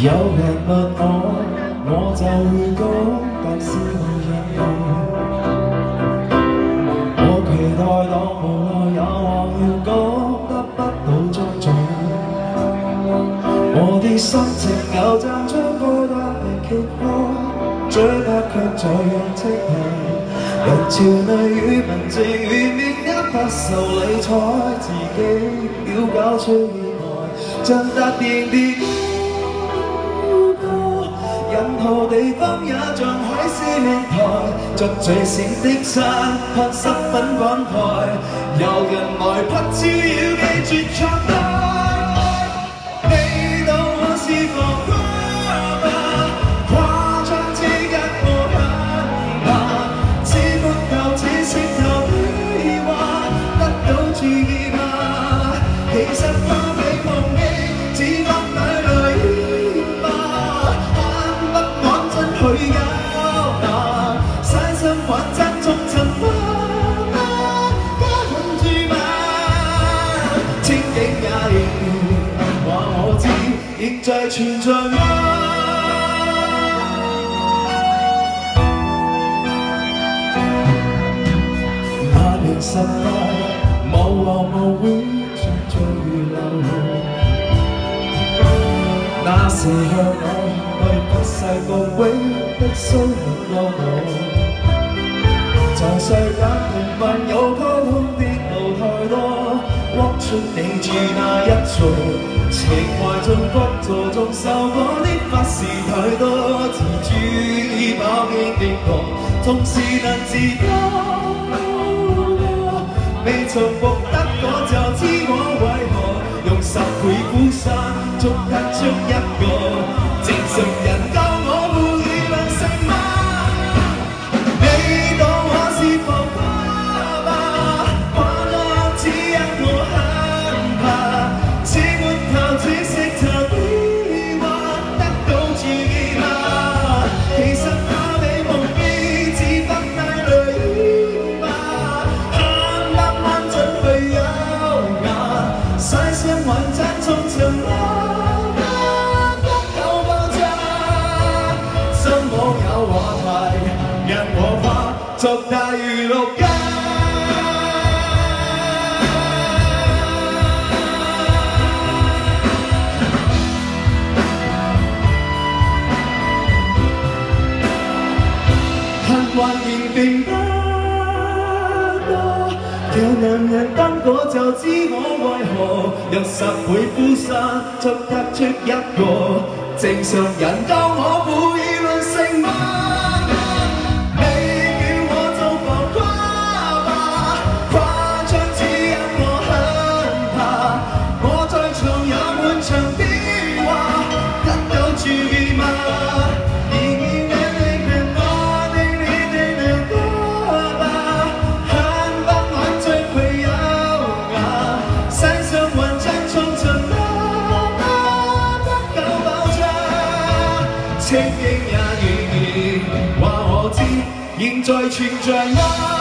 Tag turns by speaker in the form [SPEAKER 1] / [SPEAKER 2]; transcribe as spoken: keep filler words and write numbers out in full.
[SPEAKER 1] 有人問我，我就會講，但是無人問。我期待當無奈有話要講，得不到尊重。我的心情有陣將該得的揭開，追得卻在讓積累。人潮裏與文字與面一不受理睬，自己要搞出意外，像突然跌。任何地方也像海市面台，着最閃的衫，看濕粉滾台，有人來拍照要記住錯待。你當我是浮誇吧，誇張之一我很怕，似木頭似石頭對話，得到注意嗎？其實花比夢境只不眼淚。去咬牙，嘥心玩真縱塵嗎？加穩住嗎？清景也仍話我知，仍在存在嗎？那年十八，無黃無會，像在預留。那時向我。為不世無永的騷擾過我，在世間平凡有溝通的路太多，畫出你住那一座，情懷盡複座中受過的法事太多，自主已飽經的我，縱是能自多，未曾獲得我就知我為何用十倍苦心捉得出一個。正常人教我無議論性嗎？你當我是浮誇吧，誇張只因我很怕，似木頭似石頭的話，得到注意嗎？其實他比夢記只不帶淚嗎？看得安準去優雅，細聲還讚頌塵嗎？作大娛樂家，恨還仍並不多，有男人當我就知我為何用十倍苦心捉得出一個，正常人教我無議論性嗎？清景也仍然話我知，仍在存在嗎？